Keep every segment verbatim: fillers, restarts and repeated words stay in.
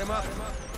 him up.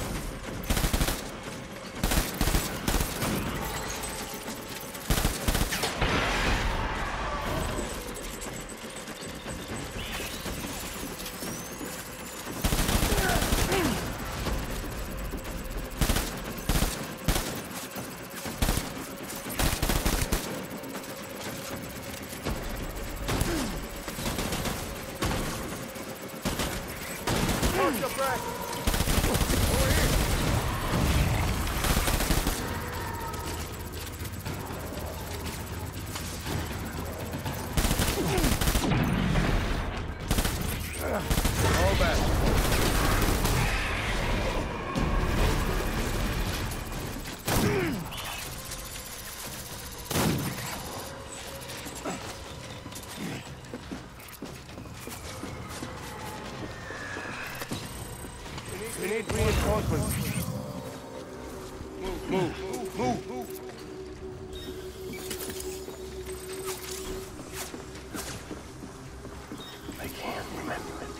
We need reinforcements. Move, move, move, move. I can't remember it.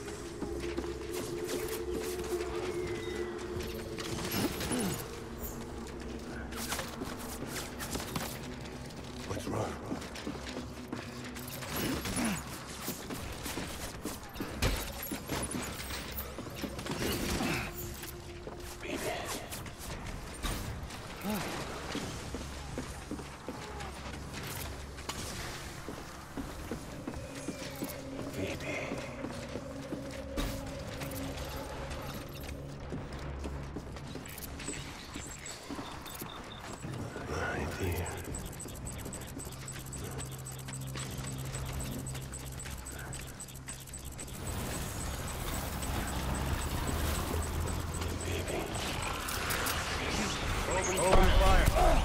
What's wrong? Open fire.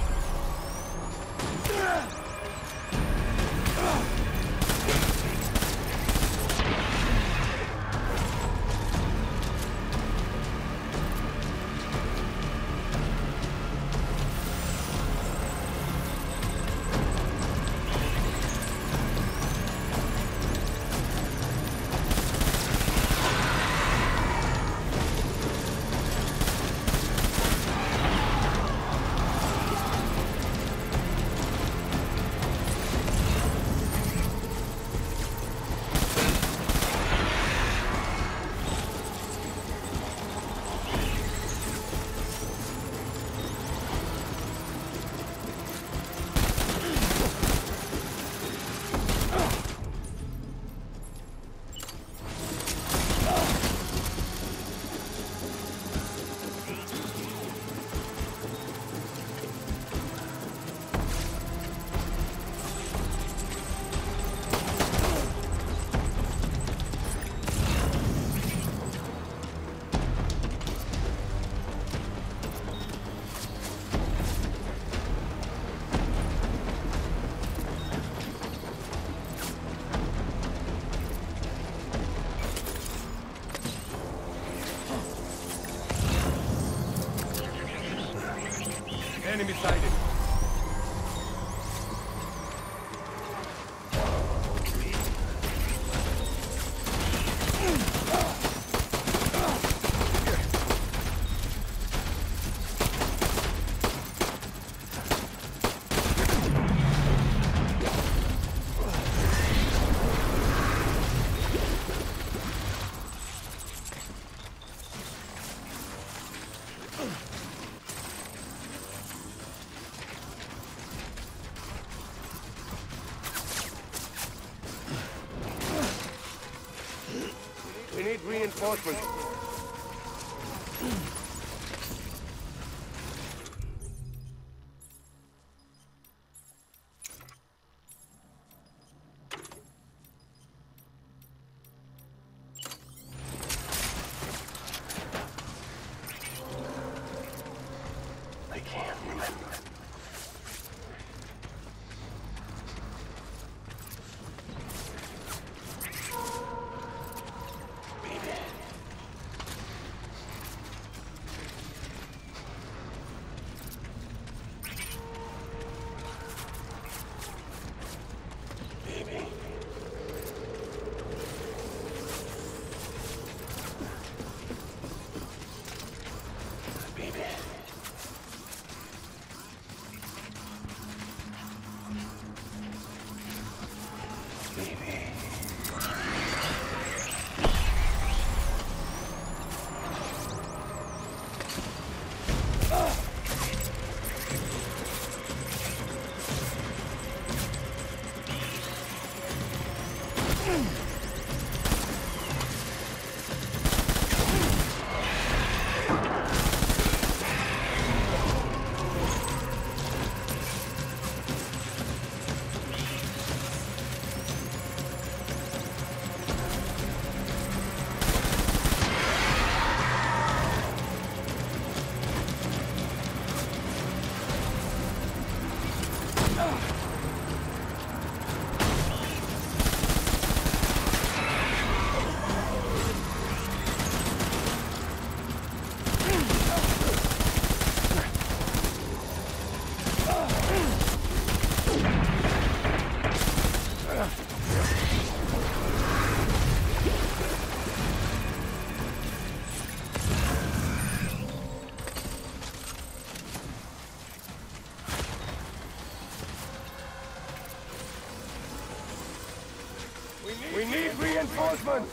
Enemy sighted. We need reinforcements. I can't remember. We need reinforcements!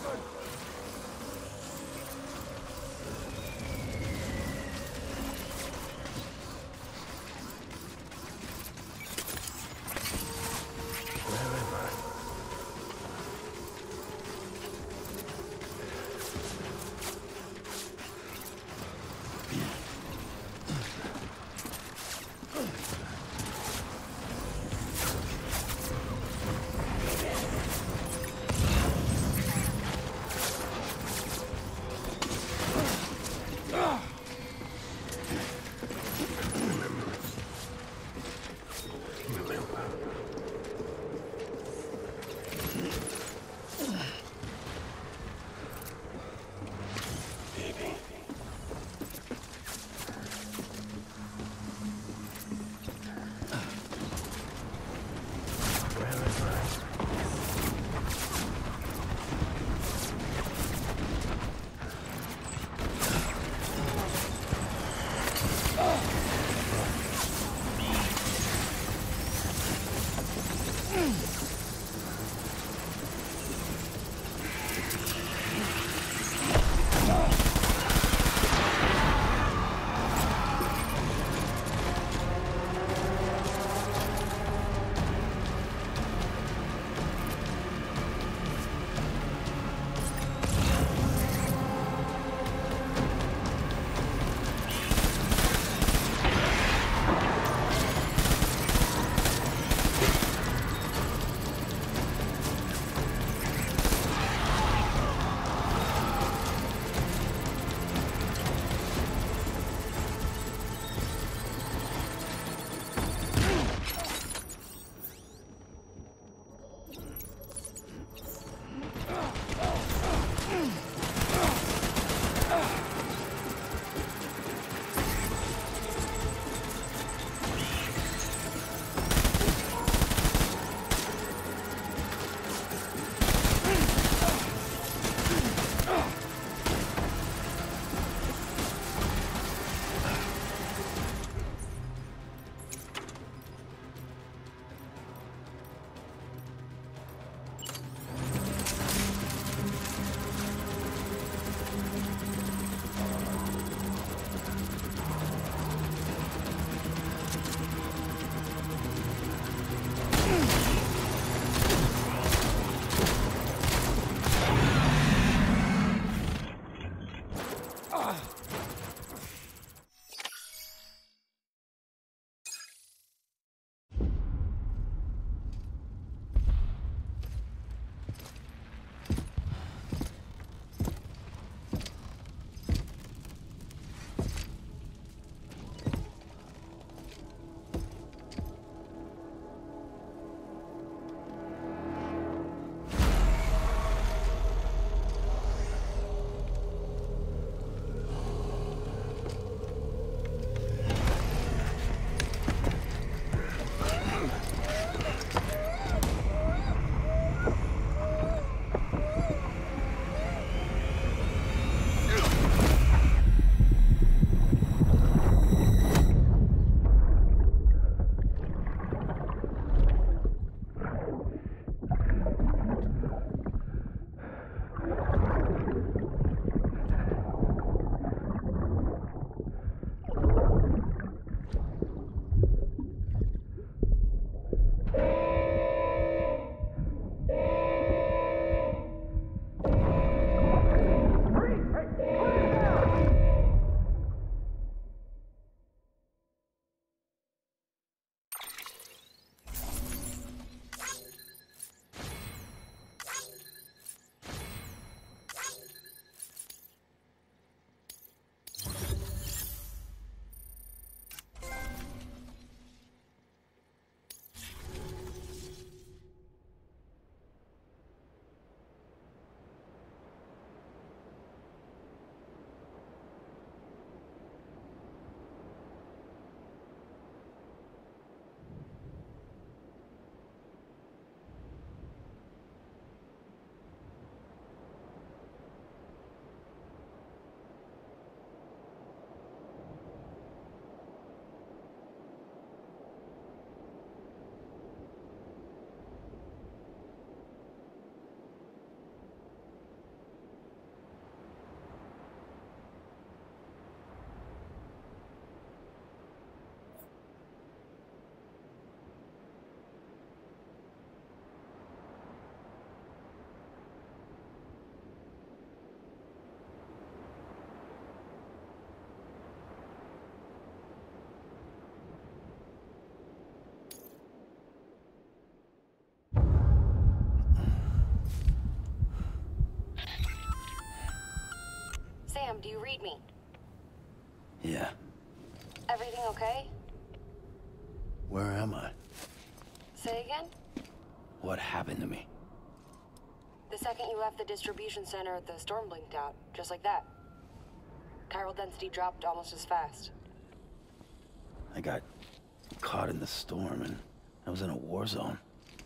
Sam, do you read me? Yeah. Everything okay? Where am I? Say again? What happened to me? The second you left the distribution center, the storm blinked out, just like that. Chiral density dropped almost as fast. I got caught in the storm and I was in a war zone.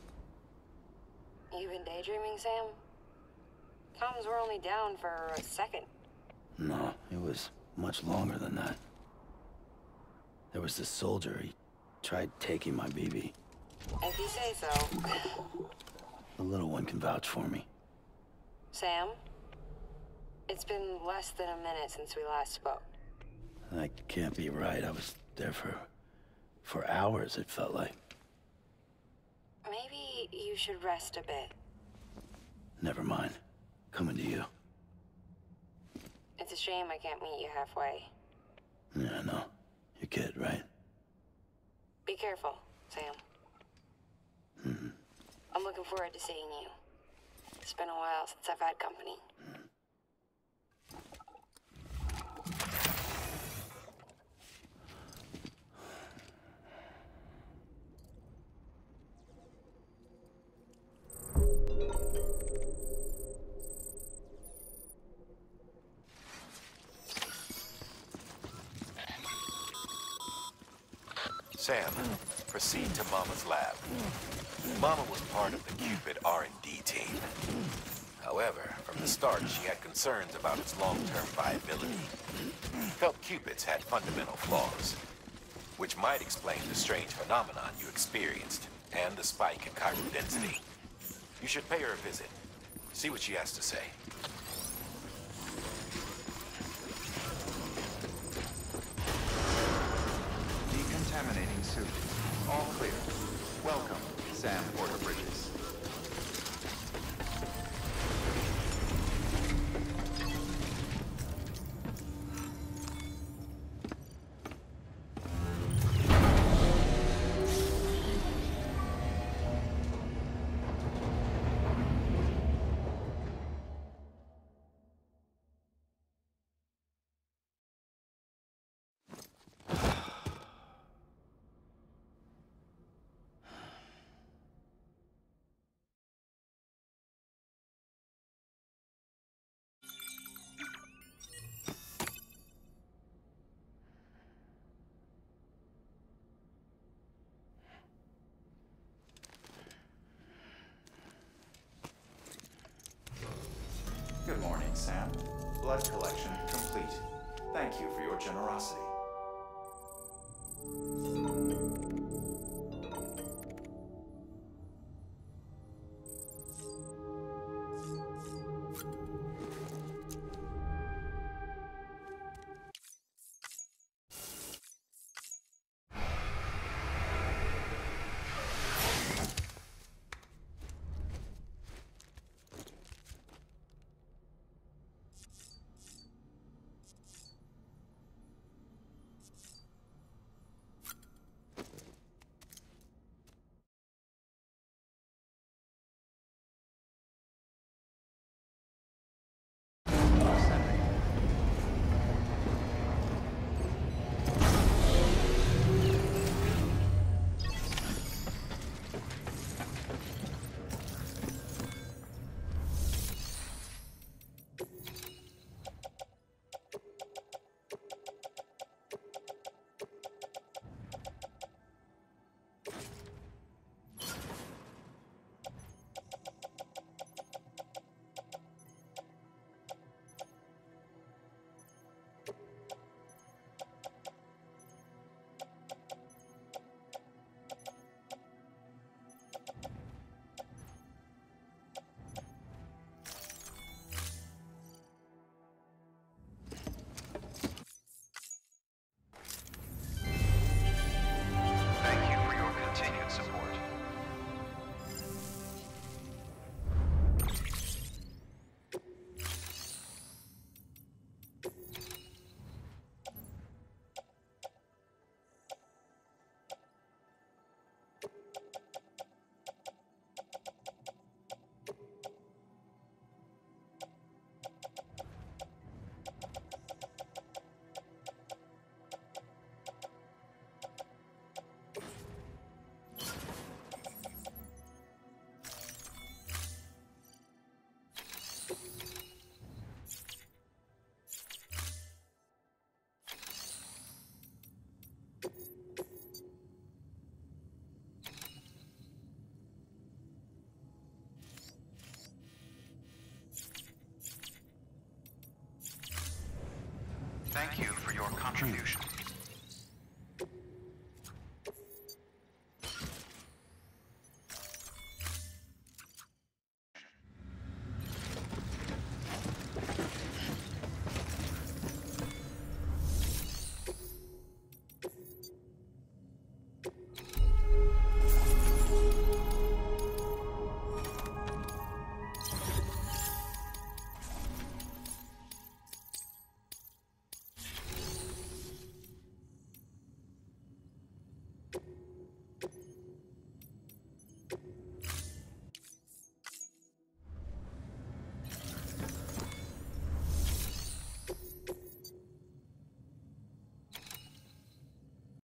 You been daydreaming, Sam? Comms were only down for a second. No, it was much longer than that. There was this soldier, he tried taking my B B. If you say so. The little one can vouch for me. Sam? It's been less than a minute since we last spoke. That can't be right. I was there for... for hours, it felt like. Maybe you should rest a bit. Never mind. Coming to you. It's a shame I can't meet you halfway. Yeah, I know. Your kid, right? Be careful, Sam. Mm-hmm. I'm looking forward to seeing you. It's been a while since I've had company. Sam, proceed to Mama's lab. Mama was part of the Cupid R and D team. However, from the start, she had concerns about its long-term viability. Felt Cupids had fundamental flaws, which might explain the strange phenomenon you experienced and the spike in chiral density. You should pay her a visit. See what she has to say. Decontaminating suit. All clear. Welcome, Sam Porter-Bridges. Good morning, Sam. Blood collection complete. Thank you for your generosity. thank you for your contribution.